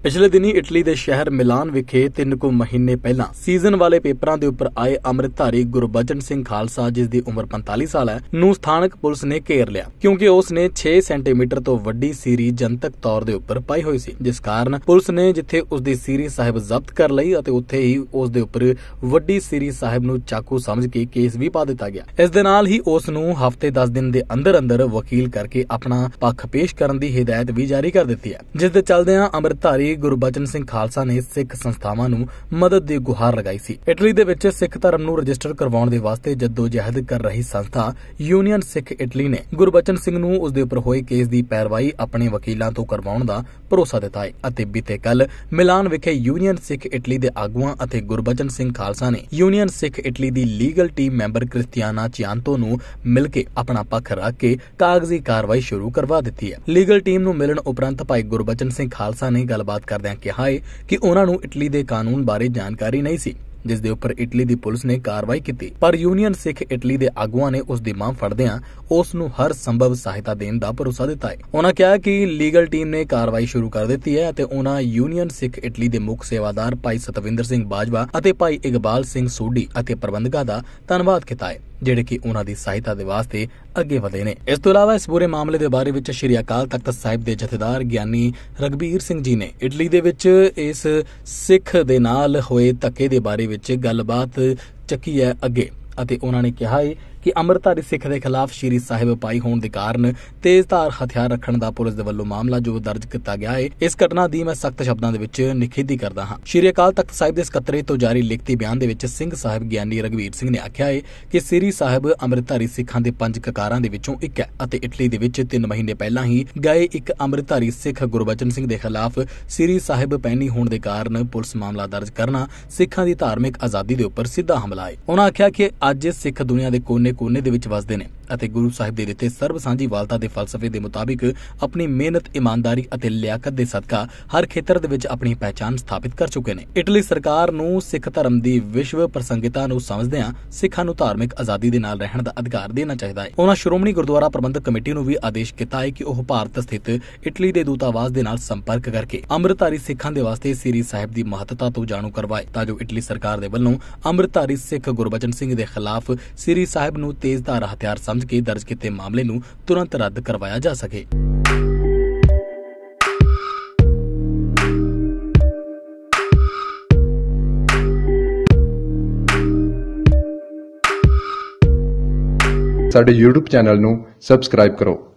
पिछले दिनी इटली के शहर मिलान विखे 3 ਕੁ महीने पहला सीजन वाले पेपरों के उपर आए अमृतधारी गुरबचन सिंह खालसा जिसकी उम्र 45 साल है नूं स्थानक पुलिस ने घेर लिया क्योंकि उसने 6 सेंटीमीटर तो वड्डी सीरी जनतक तौर के उपर पाई हुई सी, जिस कारण पुलिस ने जिथे उसकी सीरी साहिब जब्त कर लई अते उत्थे ही उसदे उपर वड्डी सीरी साहिब नूं चाकू समझ के केस भी पा दिता गया। इस दे नाल ही उस नूं हफ्ते 10 दिन के अंदर अंदर वकील करके अपना पक्ष पेश करने की हिदायत भी जारी कर दी है, जिस दे चलदिआं अमृतधारी गुरबचन सिंह खालसा ने सिख संस्थावां नूं मदद दी गुहार लगाई सी। इटली दे विच सिख धर्म नूं रजिस्टर करवाउण दे वास्ते जद्दोजहद कर रही संस्था यूनियन सिख इटली ने गुरबचन सिंह नूं उसदे उपर होए केस दी पैरवाई अपने वकीलां तों करवाउण दा भरोसा दिता है अते बीते कल मिलान विखे यूनियन सिख इटली दे आगुआं अते गुरबचन सिंह खालसा ने यूनियन सिख इटली दी legal team member Cristiana Chianto नूं मिल के अपना पक्ष रख के कागजी कार्रवाई शुरू करवा दित्ती है। लीगल टीम नूं मिलण उपरंत भाई गुरबचन सिंह खालसा ने गलबात करदिआं कहा है कि उन्हां नूं इटली दे कानून बारे जानकारी नहीं सी, जिस दे उपर इटली दी पुलिस ने कार्रवाई की, पर यूनियन सिख इटली दे आगुआं ने उस दी मां फड़दिआं उस नूं हर संभव सहायता देण दा भरोसा दिता है। उन्हां कहा कि लीगल टीम ने कार्रवाई शुरू कर दित्ती है अते उन्हां यूनियन सिख इटली दे मुख सेवादार भाई सतविंदर सिंह बाजवा अते भाई इकबाल सिंह सोढी अते प्रबंधकां दा धन्नवाद कीता है ਜਿਹੜੇ कि उन्हां दी सहायता दे वास्ते अगे वधे ने। इस तो इलावा इस पूरे मामले दे बारे विच श्री अकाल तख्त साहिब दे जथेदार ज्ञानी रघबीर सिंह जी ने इटली दे विच इस सिख दे नाल होए धक्के दे बारे विच गलबात चकी है अगे अते उन्हां ने कहा है कि अमृतधारी सिख के खिलाफ श्री साहिब पाई होने के कारण तेजधार हथियार रखने का पुलिस दे वल्लों मामला जो दर्ज किया गया है, इस घटना की मैं सख्त शब्दों के विच निखेधी करदा हां। श्री अकाल तख्त साहिब के सकत्तरे तो जारी लिखती बयान दे विच सिंह साहिब ज्ञानी रघबीर सिंह ने आख्या है कि श्री साहिब अमृतधारी सिखां दे 5 ककारां दे विचों एक है अते इटली दे विच 3 महीने पहला ही गए एक अमृतधारी सिख गुरबचन सिंह के खिलाफ श्री साहिब पैनी होने के कारण पुलिस मामला दर्ज करना सिखां की धार्मिक आजादी के उपर सीधा हमला है। उन्होंने आख्या कि अज सिख दुनिया के कोने दे विच वसदे ने ਅਤੇ ਗੁਰੂ ਸਾਹਿਬ ਦੇ ਦਿੱਤੇ ਸਰਬ ਸਾਂਝੀ ਵਾਲਤਾ ਦੇ ਫਲਸਫੇ ਦੇ ਮੁਤਾਬਿਕ ਆਪਣੀ ਮਿਹਨਤ ਇਮਾਨਦਾਰੀ ਅਤੇ ਲਿਆਕਤ ਦੇ ਸਦਕਾ ਹਰ ਖੇਤਰ ਦੇ ਵਿੱਚ ਆਪਣੀ ਪਹਿਚਾਣ ਸਥਾਪਿਤ ਕਰ ਚੁੱਕੇ ਨੇ। ਇਟਲੀ ਸਰਕਾਰ ਨੂੰ ਸਿੱਖ ਧਰਮ ਦੀ ਵਿਸ਼ਵ ਪ੍ਰਸੰਗਿਤਾ ਨੂੰ ਸਮਝਦਿਆਂ ਸਿੱਖਾਂ ਨੂੰ ਧਾਰਮਿਕ ਆਜ਼ਾਦੀ ਦੇ ਨਾਲ ਰਹਿਣ ਦਾ ਅਧਿਕਾਰ ਦੇਣਾ ਚਾਹੀਦਾ ਹੈ। ਉਹਨਾਂ ਸ਼੍ਰੋਮਣੀ ਗੁਰਦੁਆਰਾ ਪ੍ਰਬੰਧਕ ਕਮੇਟੀ ਨੂੰ ਵੀ ਆਦੇਸ਼ ਕੀਤਾ ਹੈ ਕਿ ਉਹ ਭਾਰਤ ਸਥਿਤ ਇਟਲੀ ਦੇ ਦੂਤਾਵਾਸ ਦੇ ਨਾਲ ਸੰਪਰਕ ਕਰਕੇ ਅੰਮ੍ਰਿਤਧਾਰੀ ਸਿੱਖਾਂ ਦੇ ਵਾਸਤੇ ਸ੍ਰੀ ਸਾਹਿਬ ਦੀ ਮਹੱਤਤਾ ਤੋਂ ਜਾਣੂ ਕਰਵਾਏ ਤਾਂ ਜੋ ਇਟਲੀ ਸਰਕਾਰ ਦੇ ਵੱਲੋਂ ਅੰਮ੍ਰਿਤਧਾਰੀ ਸਿੱਖ ਗੁਰਬਚਨ ਸਿੰਘ ਦੇ ਖਿਲਾਫ ਸ੍ਰੀ ਸਾਹਿਬ ਨੂੰ ਤੇਜ਼ਧਾਰ ਹਥਿਆਰ समझ के दर्ज किए मामले नूं तुरंत रद्द करवाया जा सके। साडे YouTube चैनल नूं सबसक्राइब करो।